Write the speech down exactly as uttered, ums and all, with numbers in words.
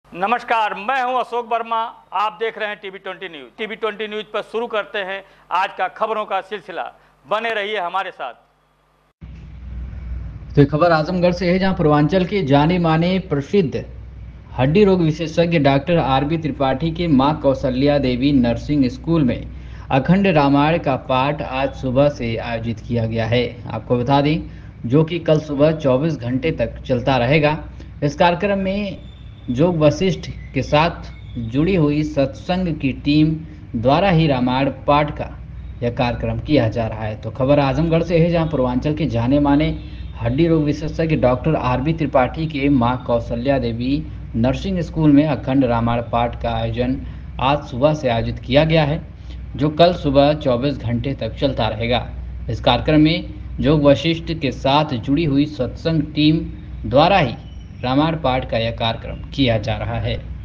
नमस्कार, मैं हूं अशोक वर्मा। आप देख रहे हैं TV twenty news. TV twenty news पर शुरू करते हैं आज का खबरों का सिलसिला। बने रहिए हमारे साथ। तो खबर आजमगढ़ से है, जहां पूर्वांचल के जाने माने प्रसिद्ध हड्डी रोग विशेषज्ञ डॉक्टर आर बी त्रिपाठी के मां कौशल्या देवी नर्सिंग स्कूल में अखंड रामायण का पाठ आज सुबह से आयोजित किया गया है। आपको बता दें, जो कि कल सुबह चौबीस घंटे तक चलता रहेगा। इस कार्यक्रम में योग वशिष्ठ के साथ जुड़ी हुई सत्संग की टीम द्वारा ही रामायण पाठ का यह कार्यक्रम किया जा रहा है। तो खबर आजमगढ़ से है, जहां पूर्वांचल के जाने माने हड्डी रोग विशेषज्ञ डॉक्टर आर बी त्रिपाठी के मां कौशल्या देवी नर्सिंग स्कूल में अखंड रामायण पाठ का आयोजन आज सुबह से आयोजित किया गया है, जो कल सुबह चौबीस घंटे तक चलता रहेगा। इस कार्यक्रम में योग वशिष्ठ के साथ जुड़ी हुई सत्संग टीम द्वारा ही रामायण पाठ का यह कार्यक्रम किया जा रहा है।